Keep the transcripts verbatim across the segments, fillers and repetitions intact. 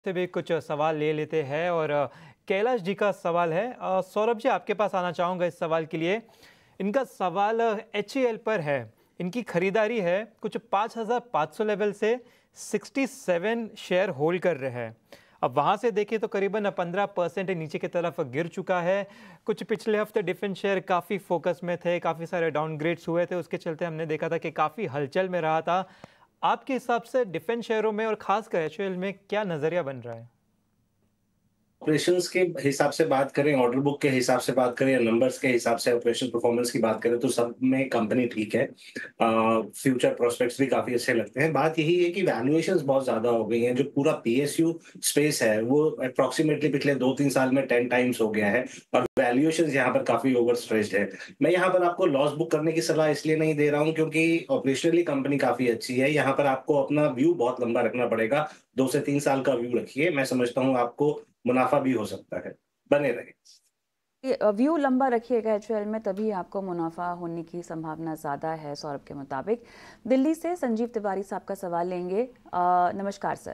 से भी कुछ सवाल ले लेते हैं और अ, कैलाश जी का सवाल है। अ, सौरभ जी, आपके पास आना चाहूँगा इस सवाल के लिए। इनका सवाल एच ई एल पर है। इनकी खरीदारी है कुछ पाँच हज़ार पाँच सौ लेवल से सड़सठ शेयर होल्ड कर रहे हैं। अब वहाँ से देखें तो करीबन पंद्रह परसेंट नीचे की तरफ गिर चुका है। कुछ पिछले हफ्ते डिफेंस शेयर काफ़ी फोकस में थे, काफ़ी सारे डाउनग्रेड्स हुए थे, उसके चलते हमने देखा था कि काफ़ी हलचल में रहा था। आपके हिसाब से डिफेंस शेयरों में और खासकर एच ई एल में क्या नजरिया बन रहा है? ऑपरेशंस के हिसाब से बात करें, ऑर्डर बुक के हिसाब से बात करें या नंबर्स के हिसाब से ऑपरेशन परफॉर्मेंस की बात करें तो सब में कंपनी ठीक है। फ्यूचर प्रोस्पेक्ट्स भी काफी अच्छे लगते हैं। बात यही है कि वैल्यूएशंस बहुत ज्यादा हो गई हैं। जो पूरा पी एस यू स्पेस है वो अप्रोक्सीमेटली पिछले दो तीन साल में टेन टाइम्स हो गया है और वैल्यूएशंस यहाँ पर काफी ओवर स्ट्रेच्ड है। मैं यहाँ पर आपको लॉस बुक करने की सलाह इसलिए नहीं दे रहा हूँ क्योंकि ऑपरेशनली कंपनी काफी अच्छी है। यहाँ पर आपको अपना व्यू बहुत लंबा रखना पड़ेगा। दो से तीन साल का व्यू रखिए, मैं समझता हूँ आपको मुनाफा भी हो सकता है। बने रहे। व्यू लंबा रखिएगा एच में, तभी आपको मुनाफा होने की संभावना ज़्यादा है सौरभ के मुताबिक। दिल्ली से संजीव तिवारी साहब का सवाल लेंगे। आ, नमस्कार सर।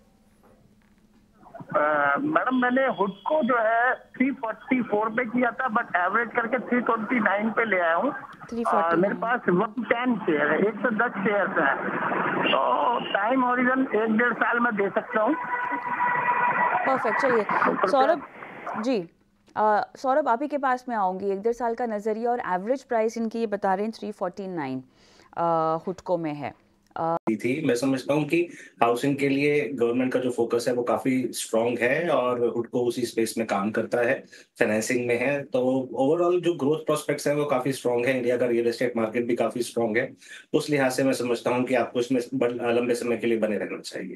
मैडम, मैंने हुड को जो है तीन सौ चौवालीस पे किया था, बट एवरेज करके तीन सौ उनतीस पे ले आया हूँ। मेरे पास वक्त टेन शेयर है, एक सौ दस शेयर है, तो टाइम ओरिजन एक डेढ़ साल में दे सकता हूँ। परफेक्ट। चलिए सौरभ जी, आ, सौरभ आप ही के पास में आऊंगी। एक डेढ़ साल का नजरिया और एवरेज प्राइस इनकी ये बता रहे हैं तीन सौ उनचास हुडको में है। थी मैं समझता हूँ कि हाउसिंग के लिए गवर्नमेंट का जो फोकस है वो काफी स्ट्रांग है और हुडको उसी स्पेस में काम करता है, फाइनेंसिंग में है। तो ओवरऑल जो ग्रोथ प्रोस्पेक्ट्स है वो काफी स्ट्रांग है। इंडिया का रियल एस्टेट मार्केट भी काफी स्ट्रांग है। उस लिहाज से मैं समझता हूँ कि आपको इसमें लंबे समय के लिए बने रहना चाहिए।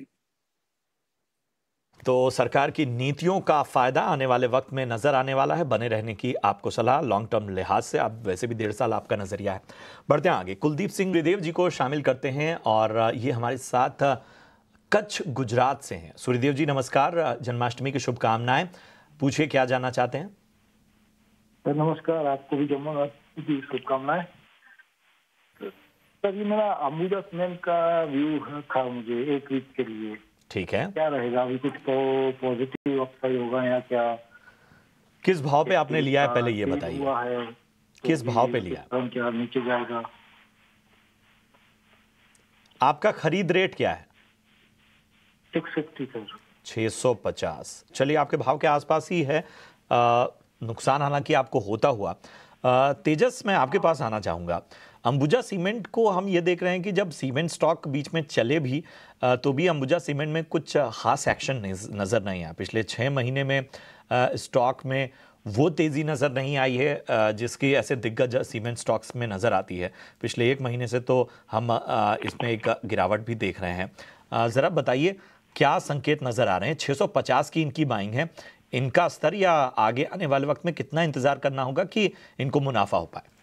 तो सरकार की नीतियों का फायदा आने वाले वक्त में नजर आने वाला है। बने रहने की आपको सलाह लॉन्ग टर्म लिहाज से। आप वैसे भी डेढ़ साल आपका नजरिया है। बढ़ते हैं आगे। कुलदीप सिंह सूर्यदेव जी को शामिल करते हैं और ये हमारे साथ कच्छ गुजरात से हैं। सूर्यदेव जी नमस्कार, जन्माष्टमी की शुभकामनाएं। पूछिए क्या जानना चाहते हैं। नमस्कार, आपको भी जन्माष्टमी की शुभकामनाएं। सर, ये मेरा अंबुजा सीमेंट का व्यू था मुझे एक वीक के लिए। ठीक है, क्या रहेगा अभी? कुछ तो पॉजिटिव अपसाइड होगा या क्या? किस भाव पे आपने लिया है पहले ये बताइए। तो किस भाव पे लिया? क्या नीचे जाएगा? आपका खरीद रेट क्या है? छह सौ पचास। चलिए, आपके भाव के आसपास ही है। आ, नुकसान हालांकि आपको होता हुआ। आ, तेजस, मैं आपके पास आना चाहूंगा। अंबुजा सीमेंट को हम ये देख रहे हैं कि जब सीमेंट स्टॉक बीच में चले भी तो भी अंबुजा सीमेंट में कुछ खास एक्शन नज़र नहीं आया। पिछले छः महीने में स्टॉक में वो तेज़ी नज़र नहीं आई है जिसकी ऐसे दिग्गज सीमेंट स्टॉक्स में नज़र आती है। पिछले एक महीने से तो हम इसमें एक गिरावट भी देख रहे हैं। ज़रा बताइए क्या संकेत नज़र आ रहे हैं? छह सौ पचास की इनकी बाइंग है, इनका स्तर, या आगे आने वाले वक्त में कितना इंतज़ार करना होगा कि इनको मुनाफा हो पाए?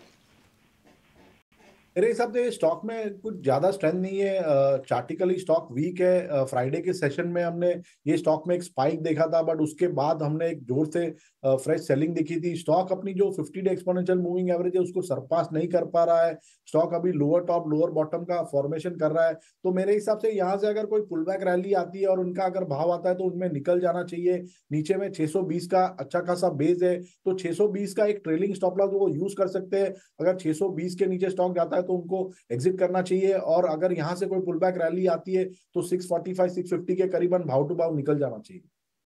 मेरे हिसाब से स्टॉक में कुछ ज्यादा स्ट्रेंथ नहीं है। चार्टिकली स्टॉक वीक है। फ्राइडे के सेशन में हमने ये स्टॉक में एक स्पाइक देखा था, बट उसके बाद हमने एक जोर से फ्रेश सेलिंग दिखी थी। स्टॉक अपनी जो fifty day exponential moving average है उसको सरपास नहीं कर पा रहा है। स्टॉक अभी लोअर टॉप लोअर बॉटम का फॉर्मेशन कर रहा है। तो मेरे हिसाब से यहाँ से अगर कोई पुल बैक रैली आती है और उनका अगर भाव आता है तो उनमें निकल जाना चाहिए। नीचे में छह सौ बीस का अच्छा खासा बेस है, तो छह सौ बीस का एक ट्रेलिंग स्टॉप लॉस वो यूज कर सकते हैं। अगर छह सौ बीस के नीचे स्टॉक जाता है तो उनको एग्जिट करना चाहिए, और अगर यहां से कोई पुल बैक रैली आती है तो छह सौ पैंतालीस छह सौ पचास के करीबन भाव टू भाव निकल जाना चाहिए।